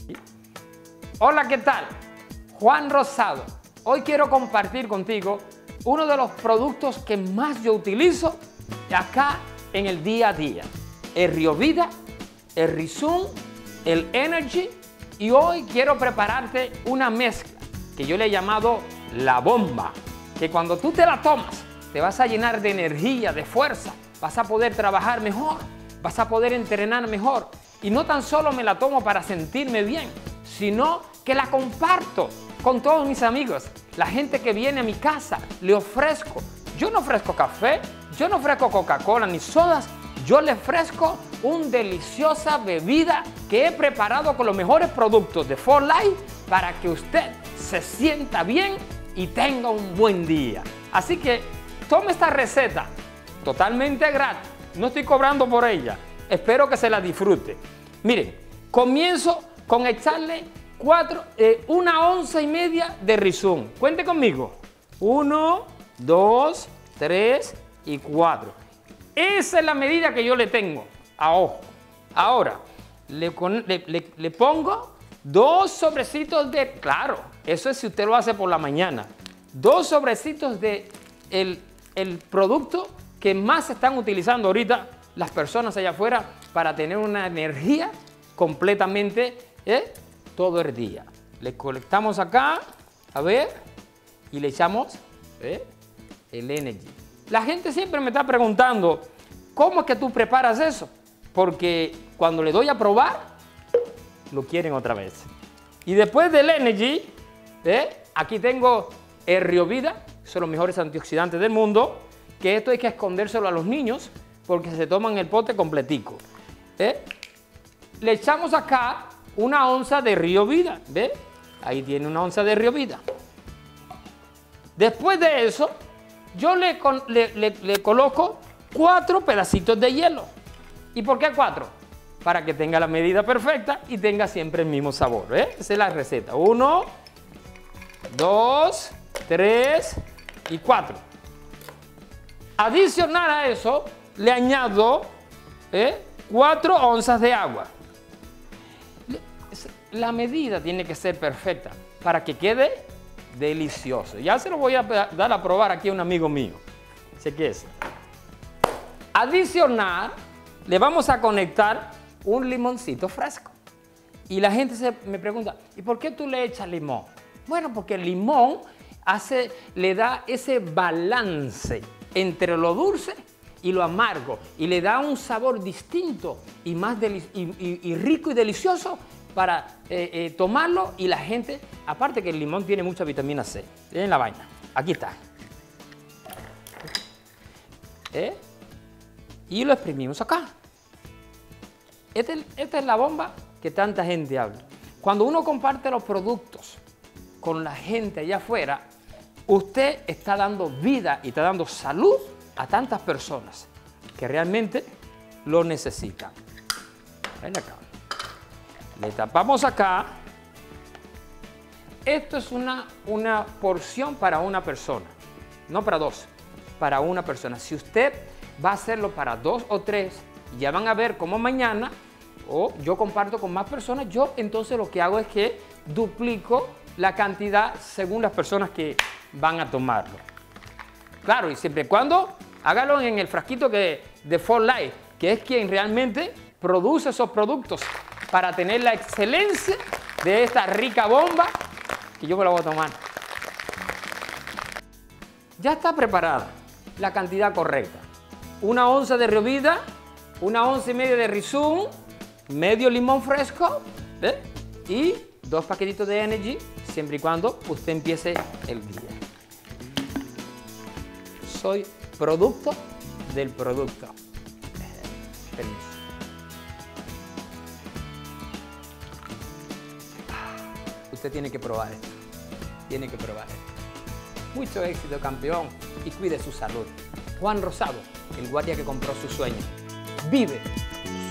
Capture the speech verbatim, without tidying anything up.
Hola, ¿qué tal? Juan Rosado. Hoy quiero compartir contigo uno de los productos que más yo utilizo acá en el día a día. El Riovida, el Rizum, el Energy, y hoy quiero prepararte una mezcla que yo le he llamado la bomba, que cuando tú te la tomas te vas a llenar de energía, de fuerza, vas a poder trabajar mejor, vas a poder entrenar mejor. Y no tan solo me la tomo para sentirme bien, sino que la comparto con todos mis amigos. La gente que viene a mi casa, le ofrezco. Yo no ofrezco café, yo no ofrezco Coca-Cola ni sodas, yo le ofrezco una deliciosa bebida que he preparado con los mejores productos de For Life para que usted se sienta bien y tenga un buen día. Así que tome esta receta totalmente gratis, no estoy cobrando por ella, espero que se la disfrute. Miren, comienzo con echarle cuatro, eh, una onza y media de Rizum. Cuente conmigo. Uno, dos, tres y cuatro. Esa es la medida que yo le tengo a ojo. Ahora, le, le, le, le pongo dos sobrecitos de, claro, eso es si usted lo hace por la mañana, dos sobrecitos de el, el producto que más están utilizando ahorita las personas allá afuera para tener una energía completamente ¿eh? todo el día. Le colectamos acá, a ver, y le echamos ¿eh? el Energy. La gente siempre me está preguntando, ¿cómo es que tú preparas eso? Porque cuando le doy a probar, lo quieren otra vez. Y después del Energy, ¿eh? aquí tengo el Riovida, son los mejores antioxidantes del mundo, que esto hay que escondérselo a los niños porque se toman el pote completico. ¿eh? Le echamos acá una onza de Riovida, ¿ve? Ahí tiene una onza de Riovida. Después de eso, yo le, le, le, le coloco cuatro pedacitos de hielo. ¿Y por qué cuatro? Para que tenga la medida perfecta y tenga siempre el mismo sabor, ¿eh? Esa es la receta. Uno, dos, tres y cuatro. Adicional a eso, le añado ¿eh? cuatro onzas de agua. La medida tiene que ser perfecta para que quede delicioso. Ya se lo voy a dar a probar aquí a un amigo mío. Sé que es. Adicional, le vamos a conectar un limoncito fresco. Y la gente se, me pregunta, ¿y por qué tú le echas limón? Bueno, porque el limón hace, le da ese balance entre lo dulce y lo amargo. Y le da un sabor distinto y, más y, y, y rico y delicioso para eh, eh, tomarlo, y la gente, aparte que el limón tiene mucha vitamina C, en la vaina, aquí está. ¿Eh? Y lo exprimimos acá. Este, esta es la bomba que tanta gente habla. Cuando uno comparte los productos con la gente allá afuera, usted está dando vida y está dando salud a tantas personas que realmente lo necesitan. Ven acá. Le tapamos acá. Esto es una, una porción para una persona, no para dos, para una persona. Si usted va a hacerlo para dos o tres, ya van a ver cómo mañana, o yo comparto con más personas, yo entonces lo que hago es que duplico la cantidad según las personas que van a tomarlo. Claro, y siempre y cuando hágalo en el frasquito que, de For Life, que es quien realmente produce esos productos para tener la excelencia de esta rica bomba que yo me la voy a tomar. Ya está preparada la cantidad correcta. Una onza de Riovida, una onza y media de Rizum, medio limón fresco ¿eh? y dos paquetitos de Energy, siempre y cuando usted empiece el día. Soy producto del producto. Permiso. Usted tiene que probar esto. Tiene que probar esto. Mucho éxito, campeón, y cuide su salud. Juan Rosado, el guardia que compró su sueño. Vive